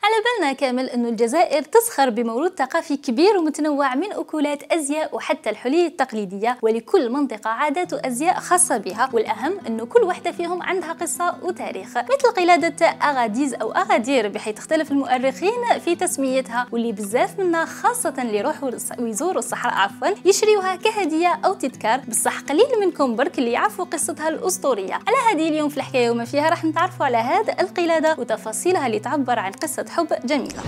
على بالنا كامل أنه الجزائر تزخر بموروث ثقافي كبير ومتنوع من أكلات، أزياء وحتى الحلي التقليدية، ولكل منطقة عادات وأزياء خاصة بها، والأهم أنه كل واحدة فيهم عندها قصة وتاريخ، مثل قلادة أغاديز أو أغادير بحيث اختلف المؤرخين في تسميتها، واللي بزاف منا خاصة اللي يروحوا ويزوروا الصحراء يشريوها كهدية أو تذكار، بصح قليل منكم برك اللي يعرفوا قصتها الأسطورية. على هذه اليوم في الحكاية وما فيها راح نتعرفوا على هذه القلادة وتفاصيلها اللي تعبر عن قصة حب جميلة.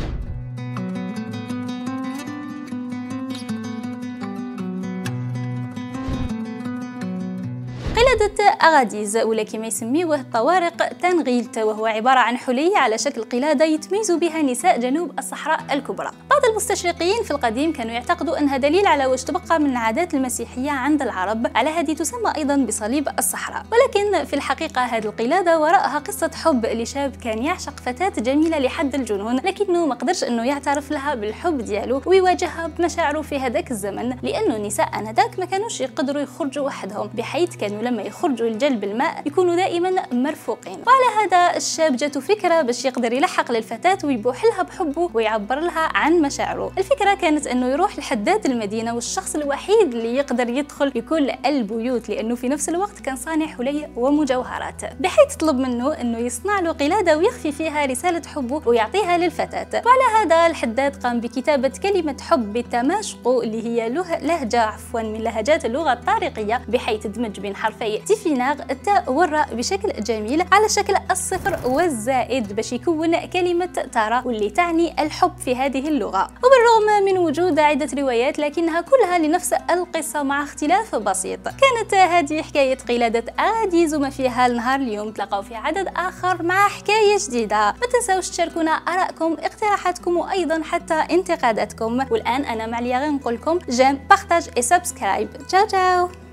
قلادة أغاديز ولا كما يسميوه الطوارق تنغيلت، وهو عبارة عن حلي على شكل قلادة يتميز بها نساء جنوب الصحراء الكبرى. بعض المستشرقين في القديم كانوا يعتقدوا أنها دليل على واش تبقى من العادات المسيحية عند العرب، على هذه تسمى أيضا بصليب الصحراء. ولكن في الحقيقة هذه القلادة وراءها قصة حب لشاب كان يعشق فتاة جميلة لحد الجنون، لكنه ما قدرش أنه يعترف لها بالحب ديالو ويواجهها بمشاعره في هذاك الزمن، لأنه النساء آنذاك ما كانوش يقدروا يخرجوا وحدهم، بحيث كانوا لما يخرجوا لجلب الماء يكونوا دائما مرفوقين. وعلى هذا الشاب جاته فكرة باش يقدر يلحق للفتاة ويبوح لها بحبه ويعبر لها عن مشاعره. الفكرة كانت انه يروح لحداد المدينة، والشخص الوحيد اللي يقدر يدخل يكون البيوت، لانه في نفس الوقت كان صانع حلي ومجوهرات، بحيث طلب منه انه يصنع له قلادة ويخفي فيها رسالة حبه ويعطيها للفتاة. وعلى هذا الحداد قام بكتابة كلمة حب بالتماشق اللي هي لهجة من لهجات اللغة الطارقية، بحيث تدمج بين حرفي تيفيناغ التاء والراء بشكل جميل على شكل الصفر والزائد باش يكون كلمة ترى، واللي تعني الحب في هذه اللغة. وبالرغم من وجود عدة روايات لكنها كلها لنفس القصة مع اختلاف بسيط. كانت هذه حكاية قلادة أغاديز وما فيها لنهار اليوم. تلقاو في عدد آخر مع حكاية جديدة. ما تنساوش تشاركونا آرائكم، اقتراحاتكم وأيضا حتى انتقاداتكم. والآن أنا معليا غير نقول لكم جيم، بارتاج et سبسكرايب. تشاو تشاو.